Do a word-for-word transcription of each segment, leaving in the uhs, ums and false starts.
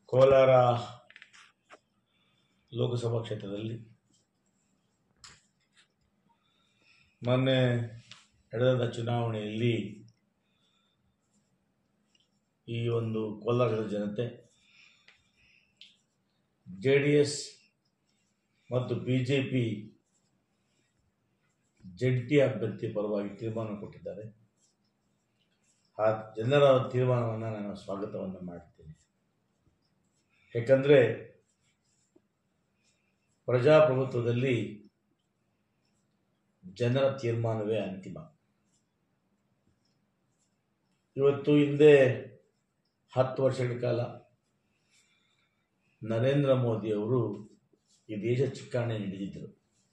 ಕೋಲಾರ ಲೋಕಸಭಾ ಕ್ಷೇತ್ರದಲ್ಲಿ ಮೊನ್ನೆ ನಡೆದ ಚುನಾವಣೆಯಲ್ಲಿ ಈ ಒಂದು ಕೋಲಾರದ ಜನತೆ ಜೆ ಡಿ ಎಸ್ ಮತ್ತು ಬಿ ಜೆ ಪಿ ಜಂಟಿ ಅಭ್ಯರ್ಥಿ ಪರವಾಗಿ ತೀರ್ಮಾನ ಕೊಟ್ಟಿದ್ದಾರೆ. ಆ ಜನರ ತೀರ್ಮಾನವನ್ನು ನಾನು ಸ್ವಾಗತವನ್ನು ಮಾಡ್ತೀನಿ. ಯಾಕಂದರೆ ಪ್ರಜಾಪ್ರಭುತ್ವದಲ್ಲಿ ಜನರ ತೀರ್ಮಾನವೇ ಅಂತಿಮ. ಇವತ್ತು ಹಿಂದೆ ಹತ್ತು ವರ್ಷಗಳ ಕಾಲ ನರೇಂದ್ರ ಮೋದಿಯವರು ಈ ದೇಶ ಚುಕ್ಕಾಣಿ ಹಿಡಿದಿದ್ದರು.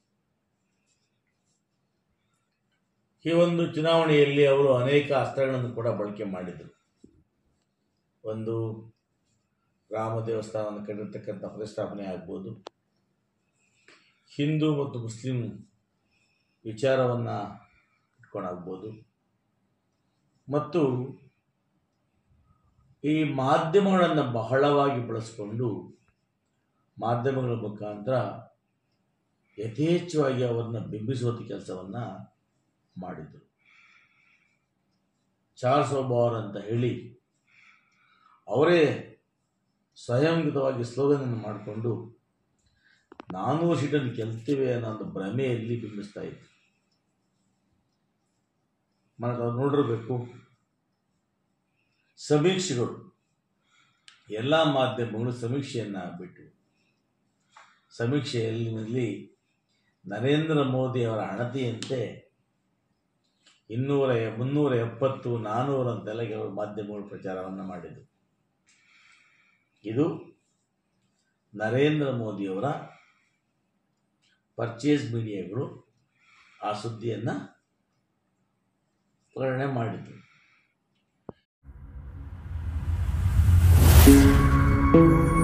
ಈ ಒಂದು ಚುನಾವಣೆಯಲ್ಲಿ ಅವರು ಅನೇಕ ಅಸ್ತ್ರಗಳನ್ನು ಕೂಡ ಬಳಕೆ ಮಾಡಿದರು. ಒಂದು ರಾಮ ದೇವಸ್ಥಾನವನ್ನು ಕಟ್ಟಿರ್ತಕ್ಕಂಥ ಪ್ರತಿಷ್ಠಾಪನೆ ಆಗ್ಬೋದು, ಹಿಂದೂ ಮತ್ತು ಮುಸ್ಲಿಂ ವಿಚಾರವನ್ನು ಇಟ್ಕೊಂಡಾಗ್ಬೋದು, ಮತ್ತು ಈ ಮಾಧ್ಯಮಗಳನ್ನು ಬಹಳವಾಗಿ ಬಳಸಿಕೊಂಡು ಮಾಧ್ಯಮಗಳ ಮುಖಾಂತರ ಯಥೇಚ್ಛವಾಗಿ ಅವರನ್ನು ಬಿಂಬಿಸುವ ಕೆಲಸವನ್ನು ಮಾಡಿದರು. ಚಾರ್ ಸೌ ಬಾರ್ ಅಂತ ಹೇಳಿ ಅವರೇ ಸ್ವಯಂಕೃತವಾಗಿ ಸ್ಲೋಗನನ್ನು ಮಾಡಿಕೊಂಡು ನಾನೂರು ಸೀಟನ್ನು ಗೆಲ್ತೇವೆ ಅನ್ನೋ ಒಂದು ಭ್ರಮೆಯಲ್ಲಿ ಬಿಂಬಿಸ್ತಾ ಇತ್ತು. ನಾವು ನೋಡಿರಬೇಕು, ಸಮೀಕ್ಷೆಗಳು ಎಲ್ಲ ಮಾಧ್ಯಮಗಳು ಸಮೀಕ್ಷೆಯನ್ನು ಬಿಟ್ಟು ಸಮೀಕ್ಷೆಯಲ್ಲಿ ನರೇಂದ್ರ ಮೋದಿ ಅವರ ಅಣತಿಯಂತೆ ಇನ್ನೂರ ಮುನ್ನೂರ ಎಪ್ಪತ್ತು ನಾನ್ನೂರ ಅಂತೆಲ್ಲ ಕೆಲವು ಮಾಧ್ಯಮಗಳು ಪ್ರಚಾರವನ್ನು ಮಾಡಿದರು. ಇದು ನರೇಂದ್ರ ಮೋದಿಯವರ ಪರ್ಚೇಸ್ ಮೀಡಿಯಾಗಳು ಆ ಸುದ್ದಿಯನ್ನು ಪ್ರೇರಣೆ ಮಾಡಿದರು.